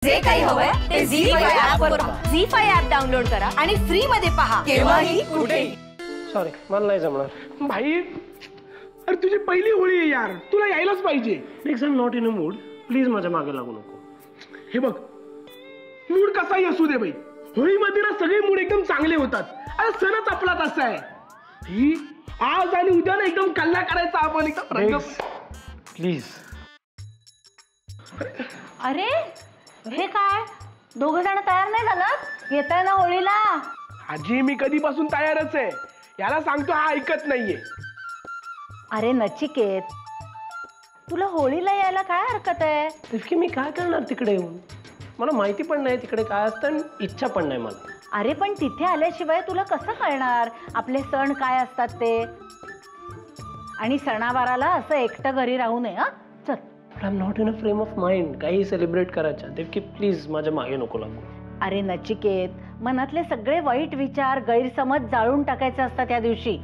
जे काही हवंय ते झी5 ऍप वर पहा. झी5 ऍप डाउनलोड करा आणि फ्री मध्ये पहा केव्हाही कुठेही. सॉरी मला नाही जमणार. भाई अरे तुझी पहिली होळी आहे यार, तुला यायलाच पाहिजे. Next time not in a mood. Please माझ्या मागे लागू नको. हे बघ, मूड कसाही असू दे भाई, होळीमध्ये ना सगळे मूड एकदम चांगले होतात. अरे सणच आपला तसा आहे. ही आज आणि उद्या ना एकदम कल्ला करायचा आपण एकदम रंग. प्लीज. अरे हे काय, दोघ जण तयार नाही झालात? येताय ना होळीला? आजी मी कधीपासून तयारच आहे. याला सांगतो हा ऐकत नाहीये. अरे नचिकेत, तुला होळीला यायला काय हरकत आहे? इतकी मी काय करणार तिकडे येऊन? मला माहिती पण नाही तिकडे काय असतं आणि इच्छा पण नाही मला. अरे पण तिथे आल्याशिवाय तुला कसं कळणार आपले सण काय असतात ते? आणि सणावाराला असं एकटं घरी राहू नये. हा चल. I am not in a frame of mind काही सेलिब्रेट करायचं. देवकी प्लीज माझ्या मागे नको लागू. अरे नचिकेत, मनातले सगळे वाईट विचार गैरसमज जाळून टाकायचे असतात त्या दिवशी.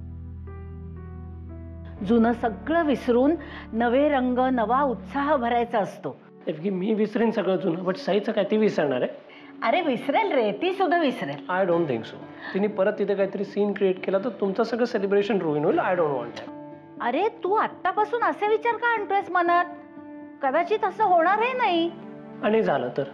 जुनं सगळं विसरून नवे रंग नवा उत्साह भरायचा असतो. देवकी मी विसरेन सगळं जुनं, बट साईचं काय ती विसरणार आहे? अरे विसरेल रे, ती सुद्धा विसरेल. I don't think so. तिने परत तिथे काहीतरी सीन क्रिएट केला तर तुमचं सगळं सेलिब्रेशन रुईन होईल. I don't want that. अरे तू आत्तापासून असे विचार का आणतोयस मनात? कदाचित असं होणारही नाही. आणि झालं तर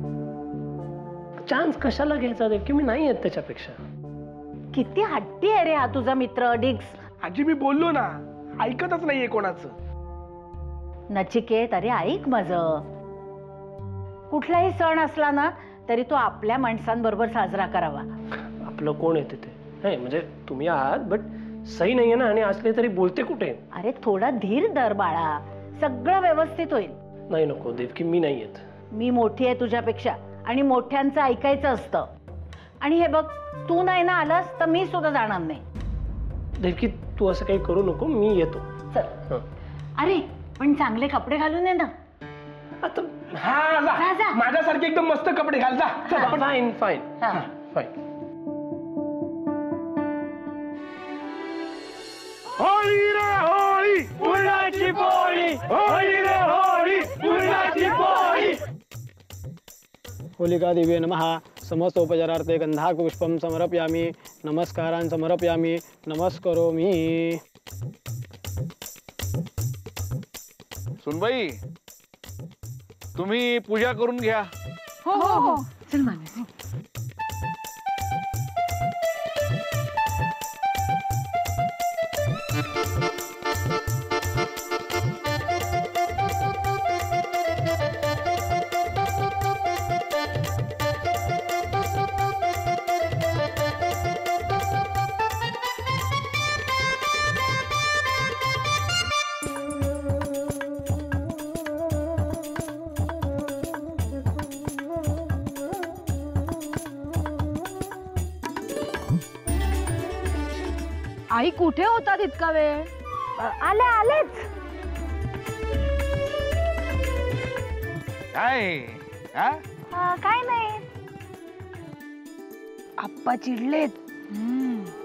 चान्स कशाला घ्यायचा देवकी? मी नाही येत त्याच्यापेक्षा. किती हट्टी आहे रे हा तुझा मित्र डिग्स. आजी मी बोललो ना, ऐकतच नाहीये कोणाचं. नचिकेत अरे ऐक माझं. कुठलाही सण असला ना तरी तो आपल्या माणसांबरोबर साजरा करावा. आपलं कोण आहे तिथे? नाही म्हणजे तुम्ही आहात, बट सही नाहीये ना. आणि असले तरी बोलते कुठे? अरे थोडा धीर धर बाळा, सगळं व्यवस्थित होईल. नाही नको देवकी, मी नाही येत. मी मोठी आहे तुझ्यापेक्षा आणि मोठ्यांचं ऐकायचं असतं. आणि हे बघ, तू नाही ना आलास तर मी सुद्धा जाणार नाही. देवकी तू असं काही करू नको, मी येतो. चल. अरे पण चांगले कपडे घालून ये ना. आता हा जा, माझ्यासारखे एकदम मस्त कपडे घाल जा. Fine fine fine. होळी रे होळी, पुरणाची पोळी. होळी रे होळी, पुरणाची पोळी. होलिका देवी नमः. समस्तोपचारार्थे गंधापुष्पं समर्पयामि. नमस्कारान् समर्पयामि. नमस्करोमि. सुनबाई, तुम्ही पूजा करून घ्या. हो हो हो. चल मानस. आई कुठे होतात इतका वेळ? आलेच. काय काय नाही. आप्पा चिडलेत.